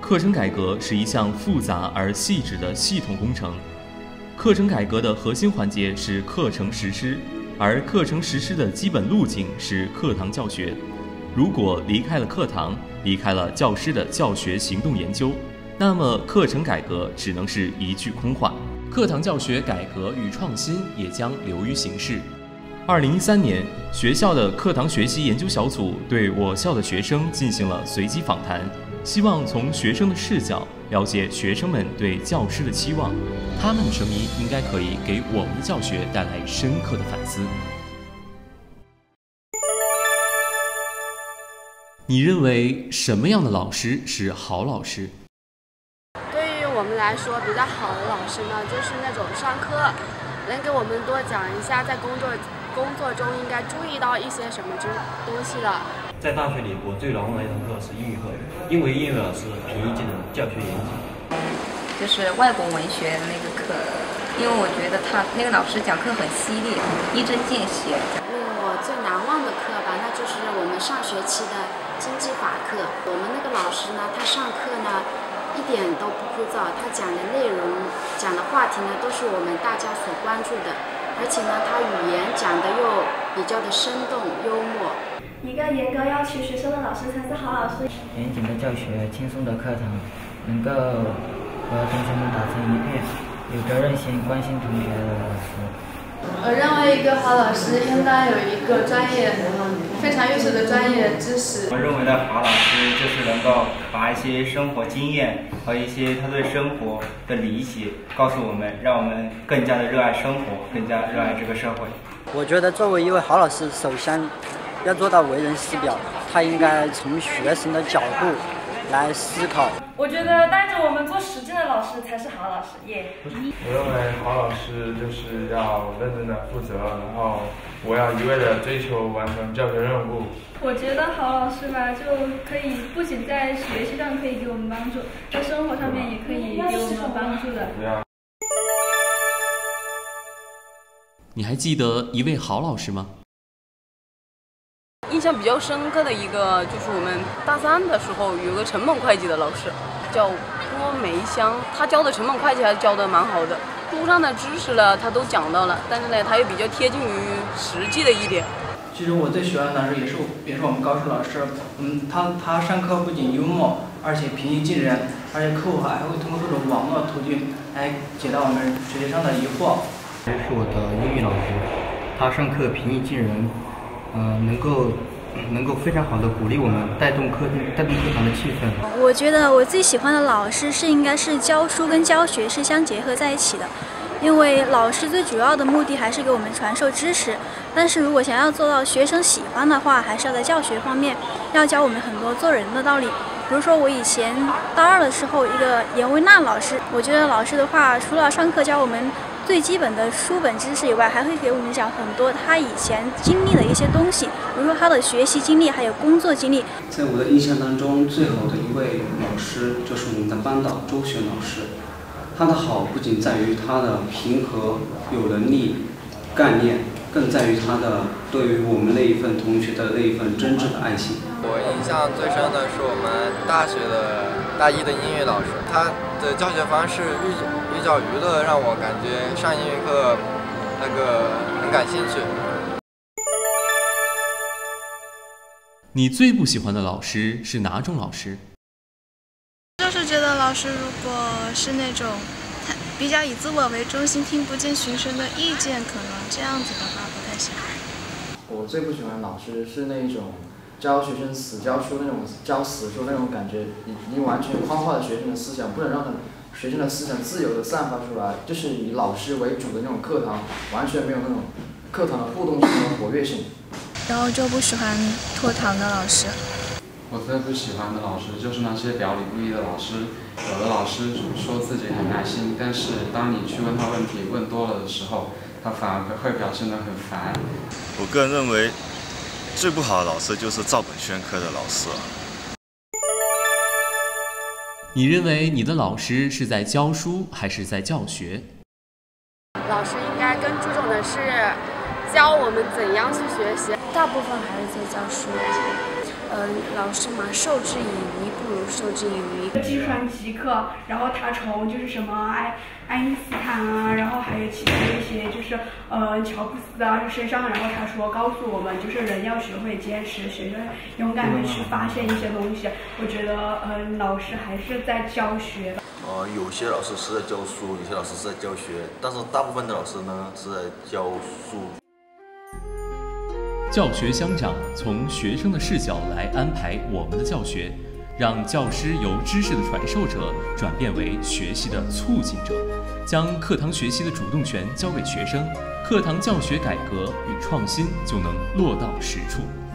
课程改革是一项复杂而细致的系统工程。课程改革的核心环节是课程实施，而课程实施的基本路径是课堂教学。如果离开了课堂，离开了教师的教学行动研究，那么课程改革只能是一句空话。课堂教学改革与创新也将流于形式。2013年，学校的课堂学习研究小组对我校的学生进行了随机访谈，希望从学生的视角了解学生们对教师的期望，他们的声音应该可以给我们的教学带来深刻的反思。你认为什么样的老师是好老师？ 对于我们来说，比较好的老师呢，就是那种上课能给我们多讲一下在工作中应该注意到一些什么东西的。 在大学里，我最难忘的一堂课是英语课，因为英语老师平易近人，教学严谨。 就是外国文学的那个课，因为我觉得他那个老师讲课很犀利，一针见血。 我最难忘的课吧，那就是我们上学期的经济法课。我们那个老师呢，他上课呢一点都不枯燥，他讲的内容、讲的话题呢，都是我们大家所关注的，而且呢，他语言讲的又比较的生动幽默。 一个严格要求学生的老师才是好老师。 严谨的教学，轻松的课堂，能够和同学们打成一片，有责任心、关心同学的老师。 我认为一个好老师应该有一个非常优秀的专业知识。 我认为的好老师就是能够把一些生活经验和一些他对生活的理解告诉我们，让我们更加的热爱生活，更加热爱这个社会。 我觉得作为一位好老师，首先要做到为人师表，他应该从学生的角度来思考。 我觉得带着我们做实践的老师才是好老师耶。 我认为好老师就是要认真的负责，然后我要一味的追求完成教学任务。 我觉得好老师吧，就可以不仅在学习上可以给我们帮助，在生活上面也可以给我们帮助的。 你还记得一位好老师吗？ 印象比较深刻的一个就是我们大三的时候有个成本会计的老师，叫郭梅香，他教的成本会计还是教的蛮好的，书上的知识呢他都讲到了，但是呢他又比较贴近于实际的一点。 其实我最喜欢的老师也是我们高数老师，他上课不仅幽默，而且平易近人，而且课后还会通过各种网络途径来解答我们学习上的疑惑。 是我的英语老师，他上课平易近人，能够非常好的鼓励我们，带动课堂的气氛。 我觉得我最喜欢的老师应该是教书跟教学是相结合在一起的，因为老师最主要的目的还是给我们传授知识，但是如果想要做到学生喜欢的话，还是要在教学方面要教我们很多做人的道理。比如说我以前大二的时候，一个严维娜老师，我觉得老师的话除了上课教我们最基本的书本知识以外，还会给我们讲很多他以前经历的一些东西，比如说他的学习经历还有工作经历。 在我的印象当中，最好的一位老师就是我们的班导周璇老师。他的好不仅在于他的平和、有能力、干练，更在于他的对于我们那一份同学的那一份真挚的爱心。 我印象最深的是我们大学的大一的英语老师，他的教学方式寓教于乐，让我感觉上英语课很感兴趣。 你最不喜欢的老师是哪种老师？ 就是觉得老师如果是那种比较以自我为中心，听不进学生的意见，可能这样子的话不太喜欢。 我最不喜欢的老师是那种教学生死教书那种教死书那种感觉，已经完全框化了学生的思想，不能让学生的思想自由的散发出来，就是以老师为主的那种课堂，完全没有那种课堂的互动性和活跃性。 然后就不喜欢拖堂的老师。 我最不喜欢的老师就是那些表里不一的老师。有的老师说自己很耐心，但是当你去问他问题问多了的时候，他反而会表现得很烦。 我个人认为，最不好的老师就是照本宣科的老师。 你认为你的老师是在教书还是在教学？ 老师应该更注重的是教我们怎样去学习。 大部分还是在教书。老师嘛，授之以鱼不如授之以渔。 计算机课，然后他从就是什么爱因斯坦啊，然后还有其他一些就是乔布斯啊身上，然后他说告诉我们，就是人要学会坚持，学会勇敢的去发现一些东西。我觉得老师还是在教学的。 有些老师是在教书，有些老师是在教学，但是大部分的老师呢是在教书。 教学相长，从学生的视角来安排我们的教学，让教师由知识的传授者转变为学习的促进者，将课堂学习的主动权交给学生，课堂教学改革与创新就能落到实处。